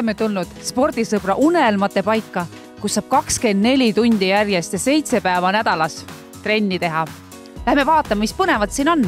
oleme tulnud spordisõbra unelmate paika, kus saab 24 tundi järjest ja 7 päeva nädalas trenni teha. Lähme vaatame, mis põnevat siin on.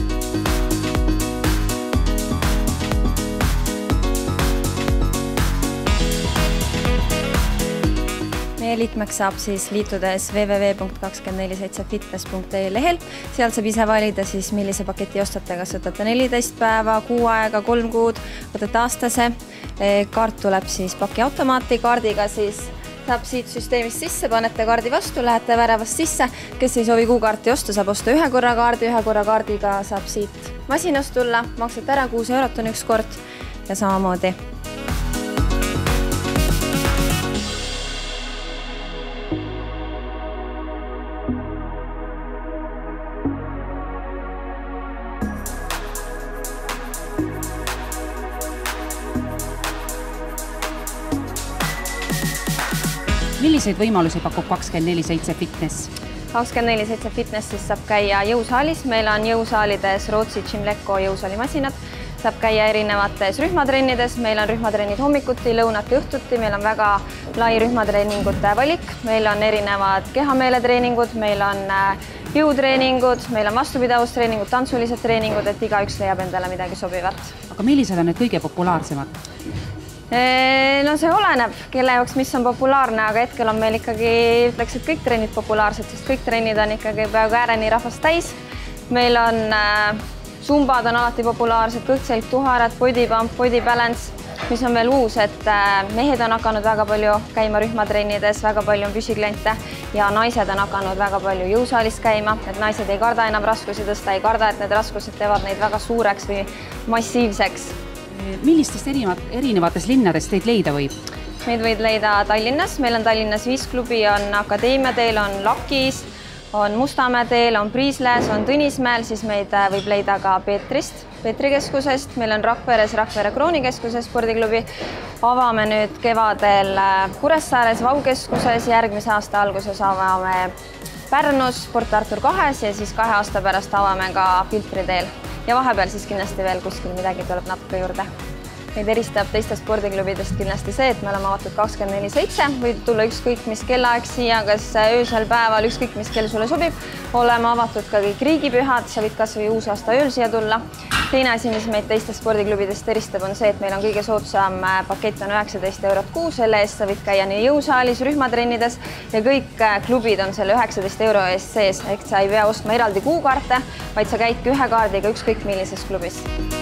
Meie liikmeks saab siis liitudes www.247fitness.ee lehel. Seal saab ise valida siis, millise paketi ostate, kas võtate 14 päeva, 6 aega, 3 kuud, võtate aastase. Kaart tuleb siis pakiautomaati kaardiga, siis saab siit süsteemist sisse, panete kaardi vastu, lähete väravast sisse. Kes ei soovi kuukaarti osta, saab osta ühe korra kaardiga saab siit masinast tulla, maksate ära 6 eurot on üks kord ja samamoodi. Milliseid võimalusi pakub 24/7 Fitness? 24/7 Fitness siis saab käia jõusaalis. Meil on jõusaalides Rootsi Gymleko jõusaalimasinad. Saab käia erinevates rühmatrennides. Meil on rühmatrennid hommikuti, lõunati, õhtuti. Meil on väga lai rühmatreeningute valik. Meil on erinevad kehameeletreeningud, meil on jõutreeningud, meil on vastupidavustreningud, tantsulised treeningud, et igaüks leiab endale midagi sobivat. Aga millised on need kõige populaarsemad? No see oleneb, kelle jaoks mis on populaarne, aga hetkel on meil ikkagi, ütleks, et kõik trennid populaarsed, sest kõik trennid on ikkagi peaaegu ääreni rahvast täis. Meil on zumbad on alati populaarsed, kõhtselgtuharad, body pump, body balance, mis on veel uus, et mehed on hakanud väga palju käima rühmatrennides, väga palju on püsikliente ja naised on hakanud väga palju jõusaalis käima, et naised ei karda enam raskusi tõsta, ei karda, et need raskused teevad neid väga suureks või massiivseks. Millistest erinevatest linnadest teid leida võib? Meid võid leida Tallinnas. Meil on Tallinnas 5 klubi, on Akadeemia teel, on Lakis, on Mustamäe teel, on Priisles, on Tõnismäel, siis meid võib leida ka Peetrist, Peetri keskusest. Meil on Rakveres Rakvere Kroonikeskuse spordiklubi. Avame nüüd kevadel Kuressaares Vaukeskuses, järgmise aasta alguses avame Pärnus Sport Artur 2 ja siis 2 aasta pärast avame ka Filtri teel. Ja vahepeal siis kindlasti veel kuskil midagi tuleb natuke juurde. Meid eristab teistest spordiklubidest kindlasti see, et me oleme avatud 24/7, võid tulla ükskõik mis kellaaeg siia, kas öösel päeval, ükskõik mis kell sulle sobib. Oleme avatud ka kõik riigipühad, sa võid kas või uusaasta ööl siia tulla. Teine asi, mis meid teistest spordiklubidest eristab, on see, et meil on kõige soodsam pakett on 19 eurot kuus, selle eest sa võid käia nii jõusaalis, rühmatrennides ja kõik klubid on selle 19 euro eest sees, ehk sa ei pea ostma eraldi kuukaarte, vaid sa käidki ühe kaardiga ükskõik millises klubis.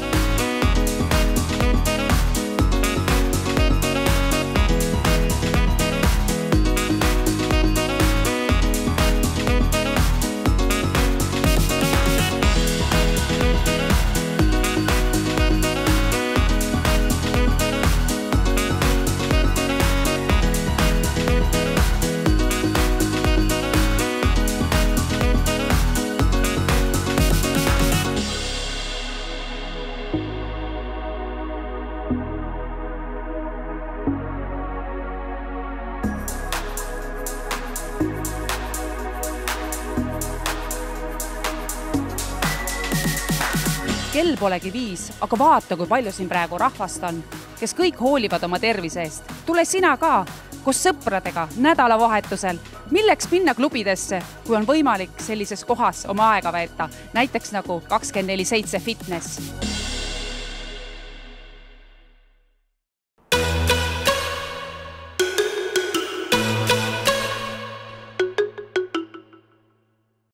Kell polegi 5, aga vaata, kui palju siin praegu rahvast on, kes kõik hoolivad oma tervise eest. Tule sina ka koos sõpradega nädalavahetusel. Milleks minna klubidesse, kui on võimalik sellises kohas oma aega veeta, näiteks nagu 24/7 Fitness.